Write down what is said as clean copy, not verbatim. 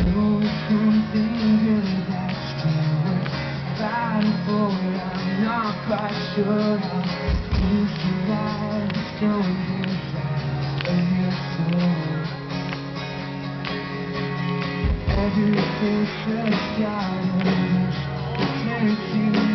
There's something good that's worth fighting for. I'm not quite sure how you survive the storms inside of your soul. Every face has got a wish, eternity.